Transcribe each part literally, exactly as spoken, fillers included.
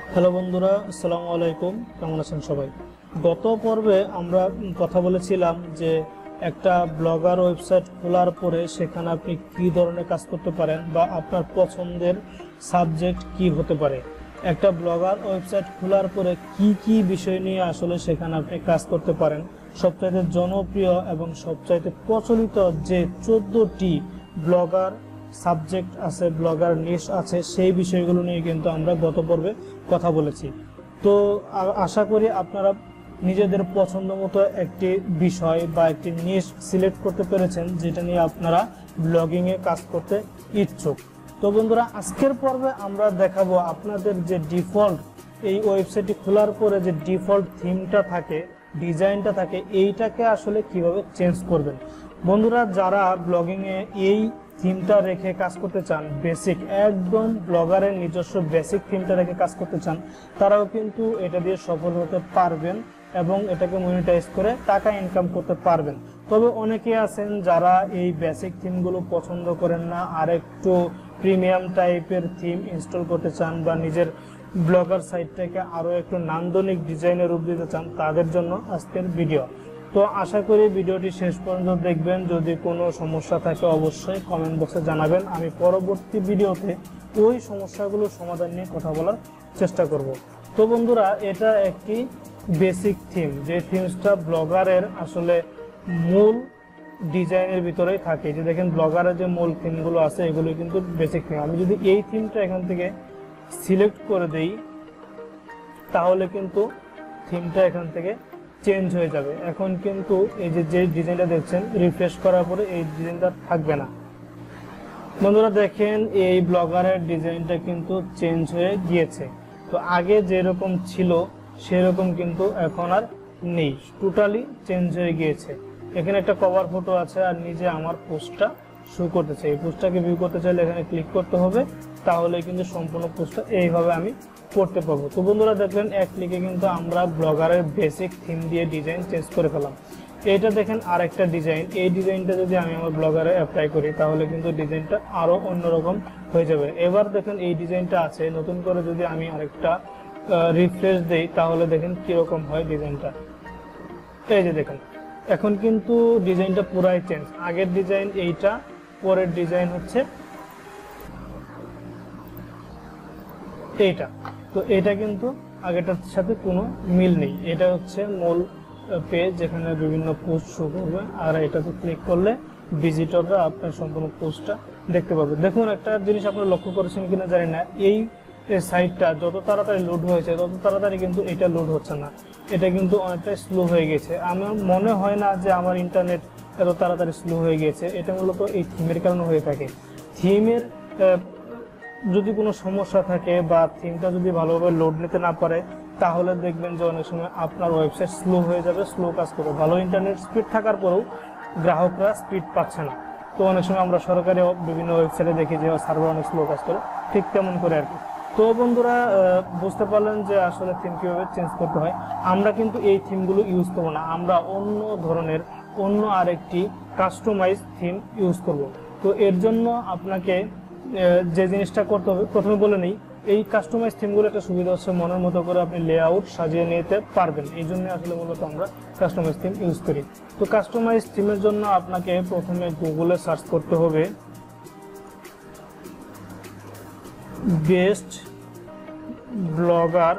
Hello বন্ধুরা, আসসালামু আলাইকুম। কেমন আছেন সবাই? গত পর্বে আমরা কথা বলেছিলাম যে একটা ব্লগার ওয়েবসাইট খোলার পরে সেখানে আপনি কি ধরনের কাজ করতে পারেন বা আপনার পছন্দের সাবজেক্ট কি হতে পারে। একটা ব্লগার ওয়েবসাইট খোলার পরে কি কি বিষয় নিয়ে আসলে সেখানে আপনি কাজ করতে পারেন। সবচাইতে জনপ্রিয় এবং সবচাইতে প্রচলিত যে চোদ্দটি ব্লগার সাবজেক্ট আছে, ব্লগার নিশ আছে, সেই বিষয়গুলো নিয়ে কিন্তু আমরা গত পর্বে কথা বলেছি। তো আশা করি আপনারা নিজেদের পছন্দ মতো একটি বিষয় বা একটি নিশ সিলেক্ট করতে পেরেছেন যেটা নিয়ে আপনারা ব্লগিংয়ে কাজ করতে ইচ্ছুক। তো বন্ধুরা, আজকের পর্বে আমরা দেখাবো আপনাদের যে ডিফল্ট এই ওয়েবসাইটটি খোলার পরে যে ডিফল্ট থিমটা থাকে, ডিজাইনটা থাকে, এইটাকে আসলে কিভাবে চেঞ্জ করবেন। বন্ধুরা, যারা ব্লগিংয়ে এই থিমটা রেখে কাজ করতে চান, বেসিক একদম ব্লগারের নিজস্ব বেসিক থিমটা রেখে কাজ করতে চান, তারাও কিন্তু এটা দিয়ে সফল হতে পারবেন এবং এটাকে মনিটাইজ করে টাকা ইনকাম করতে পারবেন। তবে অনেকে আছেন যারা এই বেসিক থিমগুলো পছন্দ করেন না, আর একটু প্রিমিয়াম টাইপের থিম ইনস্টল করতে চান বা নিজের ব্লগার সাইটটাকে আরও একটু নান্দনিক ডিজাইনের রূপ দিতে চান, তাদের জন্য আজকের ভিডিও। তো আশা করি ভিডিওটি শেষ পর্যন্ত দেখবেন। যদি কোনো সমস্যা থাকে অবশ্যই কমেন্ট বক্সে জানাবেন, আমি পরবর্তী ভিডিওতে ওই সমস্যাগুলোর সমাধান নিয়ে কথা বলার চেষ্টা করব। তো বন্ধুরা, এটা একটি বেসিক থিম, যে থিমসটা ব্লগারের আসলে মূল ডিজাইনের ভিতরেই থাকে। যে দেখেন ব্লগারের যে মূল থিমগুলো আছে এগুলো কিন্তু বেসিক থিম। আমি যদি এই থিমটা এখান থেকে সিলেক্ট করে দেই তাহলে কিন্তু থিমটা এখান থেকে চেঞ্জ হয়ে যাবে। এখন কিন্তু এই যে যে ডিজাইনটা দেখছেন, রিফ্রেশ করার পরে এই ডিজাইনটা থাকবে না। বন্ধুরা দেখেন, এই ব্লগারের ডিজাইনটা কিন্তু চেঞ্জ হয়ে গিয়েছে। তো আগে যেরকম ছিল সেরকম কিন্তু এখন আর নেই, টোটালি চেঞ্জ হয়ে গিয়েছে। এখানে একটা কভার ফটো আছে আর নিজে আমার পোস্টটা শো করতেছে। এই পোস্টটাকে ভিউ করতে চাইলে এখানে ক্লিক করতে হবে, তাহলে কিন্তু সম্পূর্ণ পোস্টটা এইভাবে আমি করতে পারবো। তো বন্ধুরা দেখলেন, এক ক্লিকে কিন্তু আমরা ব্লগারের বেসিক থিম দিয়ে ডিজাইন চেঞ্জ করে ফেলাম। এইটা দেখেন আর একটা ডিজাইন, এই ডিজাইনটা যদি আমি আমার ব্লগারে অ্যাপ্লাই করি তাহলে কিন্তু ডিজাইনটা আরো অন্যরকম হয়ে যাবে। এবার দেখেন এই ডিজাইনটা আছে, নতুন করে যদি আমি আরেকটা রিফ্রেশ দেই তাহলে দেখেন কিরকম হয় ডিজাইনটা। এই যে দেখেন, এখন কিন্তু ডিজাইনটা পুরাই চেঞ্জ। আগের ডিজাইন এইটা, পরের ডিজাইন হচ্ছে এইটা। তো এটা কিন্তু আগেটার সাথে কোনো মিল নেই। এটা হচ্ছে মূল পেজ যেখানে বিভিন্ন পোস্ট শো করবে, আর এটাতে ক্লিক করলে ভিজিটররা আপনার সম্পূর্ণ পোস্টটা দেখতে পাবে। দেখুন, একটা জিনিস আপনারা লক্ষ্য করেছেন কিনা জানি না, এই সাইটটা যত তাড়াতাড়ি লোড হয়েছে তত তাড়াতাড়ি কিন্তু এটা লোড হচ্ছে না, এটা কিন্তু অনেকটা স্লো হয়ে গেছে। আমার মনে হয় না যে আমার ইন্টারনেট এত তাড়াতাড়ি স্লো হয়ে গেছে, এটা মূলত এই থিমের কারণে হয়ে থাকে। থিমের যদি কোনো সমস্যা থাকে বা থিমটা যদি ভালোভাবে লোড নিতে না পারে তাহলে দেখবেন যে অনেক সময় আপনার ওয়েবসাইট স্লো হয়ে যাবে, স্লো কাজ করবে। ভালো ইন্টারনেট স্পিড থাকার পরেও গ্রাহকরা স্পিড পাচ্ছে না। তো অনেক সময় আমরা সরকারি বিভিন্ন ওয়েবসাইটে দেখি যে সার্ভার অনেক স্লো কাজ করে, ঠিক তেমন করে আর কি। তো বন্ধুরা, বুঝতে পারলেন যে আসলে থিম কীভাবে চেঞ্জ করতে হয়। আমরা কিন্তু এই থিমগুলো ইউজ করবো না, আমরা অন্য ধরনের অন্য আরেকটি কাস্টমাইজ থিম ইউজ করব। তো এর জন্য আপনাকে যে জিনিসটা করতে হবে, প্রথমে বলে নেই, এই কাস্টমাইজ থিমগুলো একটা সুবিধা হচ্ছে মনের মতো করে আপনি লেআউট সাজিয়ে নিতে পারবেন। এই জন্য আসলে মূলত আমরা কাস্টমাইজ থিম ইউজ করি। তো কাস্টমাইজ থিমের জন্য আপনাকে প্রথমে গুগলে সার্চ করতে হবে best blogger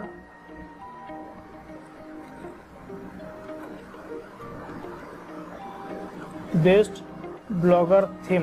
best blogger theme.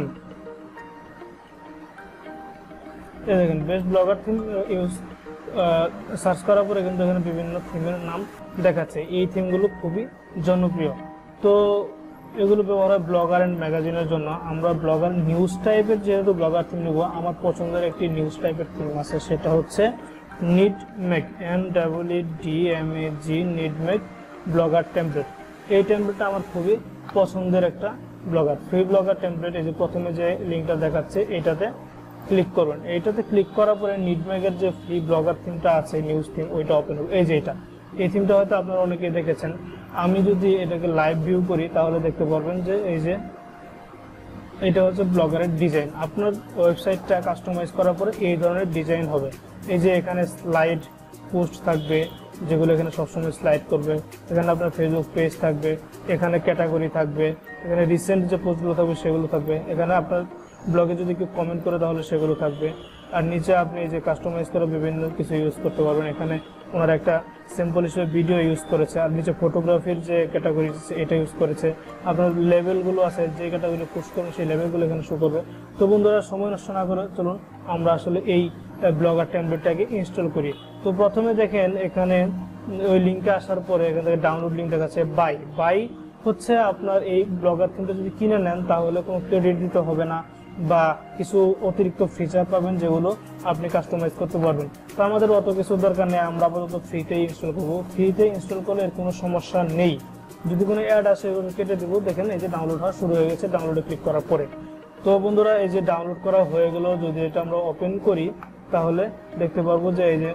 এই দেখেন, best blogger theme use search করার পরে কিন্তু এখানে বিভিন্ন থিমের নাম দেখাচ্ছে। এই থিমগুলো খুবই জনপ্রিয়। তো এগুলো ব্যবহার হয় ব্লগার অ্যান্ড ম্যাগাজিনের জন্য। আমরা ব্লগার নিউজ টাইপের যেহেতু ব্লগার থিম নেব, আমার পছন্দের একটি নিউজ টাইপের থিম আছে, সেটা হচ্ছে NeedMag, N W D M A G, NeedMag blogger template. এই টেমপ্লেটটা আমার খুবই পছন্দের একটা ব্লগার, ফ্রি ব্লগার টেমপ্লেট। এই যে প্রথমে যে লিঙ্কটা দেখাচ্ছে এটাতে ক্লিক করবেন। এইটাতে ক্লিক করার পরে নিডমেকের যে ফ্রি ব্লগার থিমটা আছে, নিউজ থিম, ওইটা ওপেন হবে। এই যে এটা, এই থিমটা হয়তো আপনারা অনেকেই দেখেছেন। আমি যদি এটাকে লাইভ ভিউ করি তাহলে দেখতে পারবেন যে এই যে এটা হচ্ছে ব্লগারের ডিজাইন। আপনার ওয়েবসাইটটা কাস্টমাইজ করার পরে এই ধরনের ডিজাইন হবে। এই যে এখানে স্লাইড পোস্ট থাকবে যেগুলো এখানে সবসময় স্লাইড করবে, এখানে আপনার ফেসবুক পেজ থাকবে, এখানে ক্যাটাগরি থাকবে, এখানে রিসেন্ট যে পোস্টগুলো থাকবে সেগুলো থাকবে, এখানে আপনার ব্লগে যদি কেউ কমেন্ট করে তাহলে সেগুলো থাকবে। আর নিচে আপনি যে কাস্টমাইজ করে বিভিন্ন কিছু ইউজ করতে পারবেন। এখানে ওনারা একটা সিম্পল হিসেবে ভিডিও ইউজ করেছে, আর নিচে ফটোগ্রাফির যে ক্যাটাগরি এটা ইউজ করেছে। আপনার লেভেলগুলো আছে, যে ক্যাটাগরি পোস্ট করবেন সেই লেভেলগুলো এখানে শো করবে। তো বন্ধুরা সময় নষ্ট না করে চলুন আমরা আসলে এই ব্লগার টেমপ্লেটটাকে ইনস্টল করি। তো প্রথমে দেখেন এখানে ওই লিঙ্কে আসার পরে এখান থেকে ডাউনলোড লিঙ্ক দেখাচ্ছে বাই বাই হচ্ছে আপনার এই ব্লগার থিমটা যদি কিনে নেন তাহলে কোনো ক্রেডিট দিতে হবে না বা কিছু অতিরিক্ত ফিচার পাবেন যেগুলো আপনি কাস্টমাইজ করতে পারবেন। তো আমাদের অত কিছু দরকার নেই, আমরা আপাতত ফ্রিতেই ইনস্টল করবো। ফ্রিতে ইনস্টল করলে এর কোনো সমস্যা নেই, যদি কোনো অ্যাড আসে ওগুলো কেটে দেবো। দেখেন এই যে ডাউনলোড হওয়া শুরু হয়ে গেছে ডাউনলোডে ক্লিক করার পরে। তো বন্ধুরা এই যে ডাউনলোড করা হয়ে গেল, যদি এটা আমরা ওপেন করি তাহলে দেখতে পারবো যে এই যে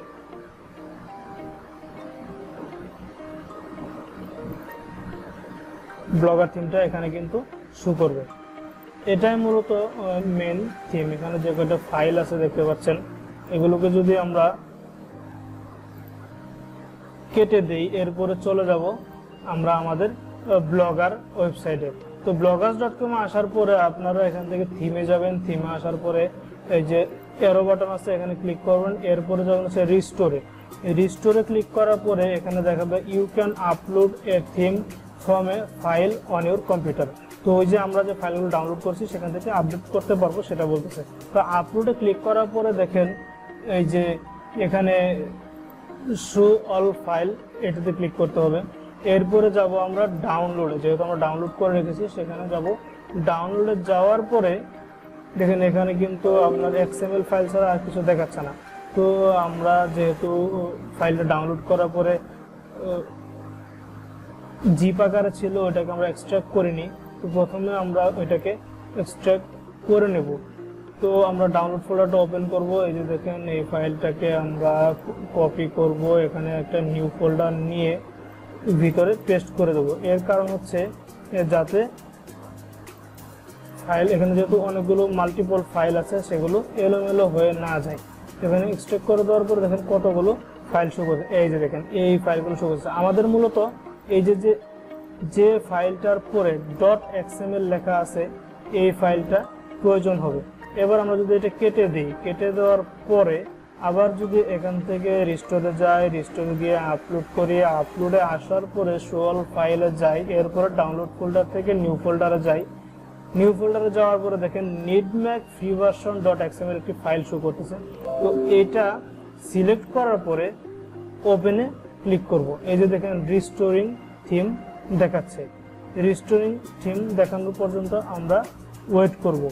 ব্লগার থিমটা এখানে কিন্তু শো করবে। এটাই মূলত মেন থিম। এখানে যে কয়টা ফাইল আছে দেখতে পাচ্ছেন, এগুলোকে যদি আমরা কেটে দেই এরপরে চলে যাব আমরা আমাদের ব্লগার ওয়েবসাইটে। তো ব্লগার্স ডট কম আসার পরে আপনারা এখান থেকে থিমে যাবেন। থিমে আসার পরে এই যে এরো বাটন আছে এখানে ক্লিক করবেন। এরপরে যখন হচ্ছে রিস্টোরে, রিস্টোরে ক্লিক করার পরে এখানে দেখাবে you can upload a theme from a file on your computer. তো ওই যে আমরা যে ফাইলগুলো ডাউনলোড করছি সেখান থেকে আপডেট করতে পারবো সেটা বলতেছে। তো আপলোডে ক্লিক করার পরে দেখেন এই যে এখানে শো অল ফাইল এটাতে ক্লিক করতে হবে। এরপরে যাব আমরা ডাউনলোডে, যেহেতু আমরা ডাউনলোড করে রেখেছি সেখানে যাব। ডাউনলোডে যাওয়ার পরে দেখেন এখানে কিন্তু আপনার এক্সএমএল ফাইল ছাড়া আর কিছু দেখাচ্ছে না। তো আমরা যেহেতু ফাইলটা ডাউনলোড করার পরে জিপ আকারে ছিল ওটাকে আমরা এক্সট্রাক্ট করে নিই। তো প্রথমে আমরা ওইটাকে এক্সট্রাক্ট করে নেব। তো আমরা ডাউনলোড ফোল্ডারটা ওপেন করব। এই যে দেখেন এই ফাইলটাকে আমরা কপি করব, এখানে একটা নিউ ফোল্ডার নিয়ে ভিতরে পেস্ট করে দেবো। এর কারণ হচ্ছে যাতে ফাইল এখানে যেহেতু অনেকগুলো মাল্টিপল ফাইল আছে সেগুলো এলোমেলো হয়ে না যায়। এখানে এক্সট্রাক্ট করে দেওয়ার পরে দেখেন কতগুলো ফাইল শো করছে। এই যে দেখেন এই ফাইলগুলো শো করছে। আমাদের মূলত এই যে যে যে ফাইলটার পরে ডট এক্সএমএল লেখা আছে এই ফাইলটা প্রয়োজন হবে। এবার আমরা যদি এটা কেটে দিই, কেটে দেওয়ার পরে আবার যদি এখান থেকে রিস্টোরে যাই, রিস্টোরে গিয়ে আপলোড করি, আপলোডে আসার পরে শো অল ফাইলে যাই, এরপরে ডাউনলোড ফোল্ডার থেকে নিউ ফোল্ডারে যাই। নিউ ফোল্ডারে যাওয়ার পরে দেখেন NeedMag free version dot XML একটি ফাইল শো করতেছে। তো এটা সিলেক্ট করার পরে ওপেনে ক্লিক করব। এই যে দেখেন রিস্টোরিং থিম দেখাচ্ছে। রিস্টোরিং থিম দেখানোর পর্যন্ত আমরা ওয়েট করব।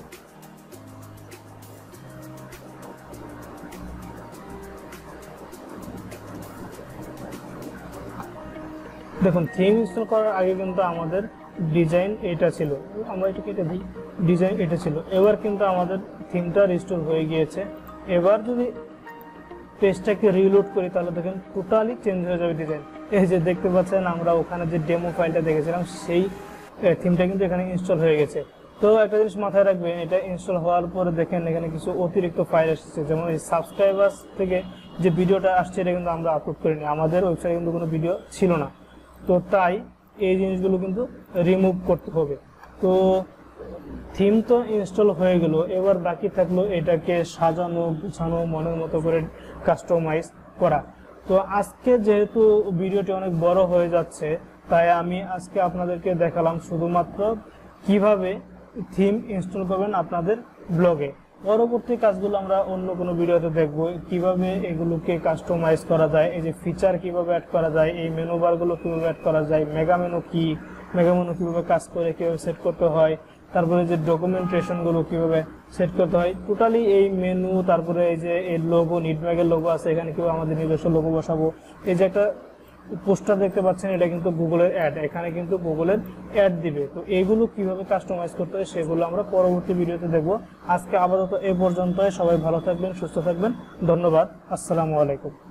দেখুন থিম ইনস্টল করার আগে কিন্তু আমাদের ডিজাইন এটা ছিল, আমরা এটা কেটে দিই, ডিজাইন এটা ছিল। এবার কিন্তু আমাদের থিমটা রিস্টোর হয়ে গিয়েছে। এবার যদি পেজটাকে রিলোড করি তাহলে দেখেন টোটালি চেঞ্জ হয়ে যাবে ডিজাইন। এই যে দেখতে পাচ্ছেন আমরা ওখানে যে ডেমো ফাইলটা দেখেছিলাম সেই থিমটা কিন্তু এখানে ইনস্টল হয়ে গেছে। তো একটা জিনিস মাথায় রাখবেন, এটা ইনস্টল হওয়ার পরে দেখেন এখানে কিছু অতিরিক্ত ফাইল এসেছে। যেমন এই সাবস্ক্রাইবার্স থেকে যে ভিডিওটা আসছে এটা কিন্তু আমরা আপলোড করিনি, আমাদের ওয়েবসাইটে কিন্তু কোনো ভিডিও ছিল না। তো তাই এই জিনিসগুলো কিন্তু রিমুভ করতে হবে। তো থিম তো ইনস্টল হয়ে গেল, এবার বাকি থাকলো এটাকে সাজানো গুছানো, মনের মতো করে কাস্টমাইজ করা। তো আজকে যেহেতু ভিডিওটি অনেক বড় হয়ে যাচ্ছে তাই আমি আজকে আপনাদেরকে দেখালাম শুধুমাত্র কিভাবে থিম ইনস্টল করবেন আপনাদের ব্লগে। পরবর্তী কাজগুলো আমরা অন্য কোনো ভিডিওতে দেখব, কিভাবে এগুলোকে কাস্টমাইজ করা যায়, এই যে ফিচার কিভাবে অ্যাড করা যায়, এই মেনু বারগুলো কিভাবে অ্যাড করা যায়, মেগা মেনু কি, মেগা মেনু কিভাবে কাজ করে, কিভাবে সেট করতে হয়, তারপরে যে ডকুমেন্টেশনগুলো কিভাবে সেট করতে হয়, টোটালি এই মেনু, তারপরে এই যে এই লোগো, নিডম্যাগের লোগো আছে এখানে কিভাবে আমাদের নিজস্ব লোগো বসাবো। এই যে একটা পোস্টার দেখতে পাচ্ছেন এটা কিন্তু গুগলের অ্যাড, এখানে কিন্তু গুগলের অ্যাড দিবে। তো এইগুলো কিভাবে কাস্টমাইজ করতে হয় সেগুলো আমরা পরবর্তী ভিডিওতে দেখব। আজকে আপাতত এ পর্যন্তই। সবাই ভালো থাকবেন, সুস্থ থাকবেন। ধন্যবাদ। আসসালামু আলাইকুম।